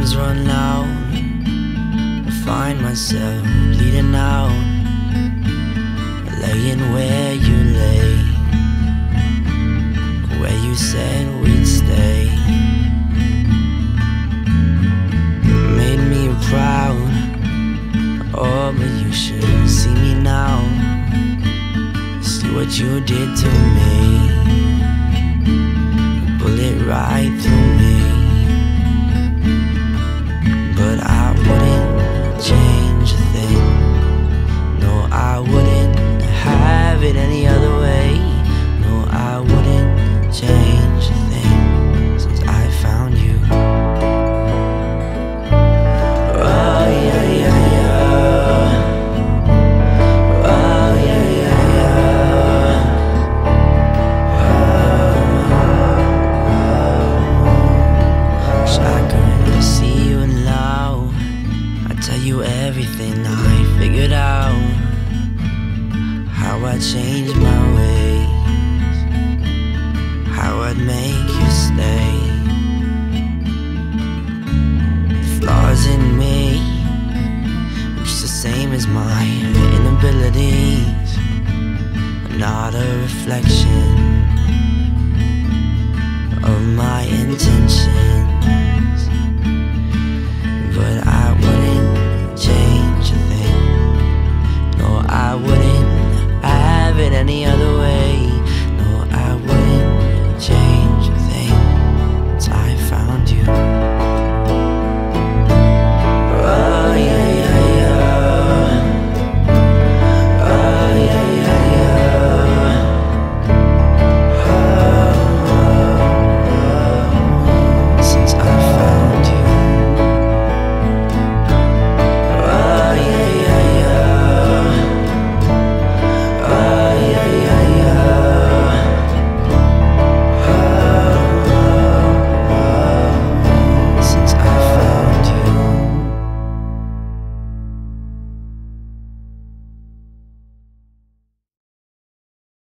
times run out, I find myself bleeding out, laying where you lay, where you said we'd stay. Made me proud, oh, but you should see me now. See what you did to me, bullet right through me. But I wouldn't change a thing. No, I wouldn't have it any other way. No, I wouldn't change a thing since I found you. Oh yeah, yeah, yeah. Oh yeah, yeah, yeah. Wish I could see you now. I tell you everything I figured out, how I changed my ways, how I'd make you stay. Flaws in me, just the same as my inabilities, not a reflection